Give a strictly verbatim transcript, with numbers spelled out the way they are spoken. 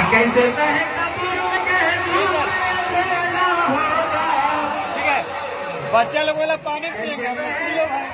कैसे ठीक है, बच्चा लोग बोला पानी पिएंगे।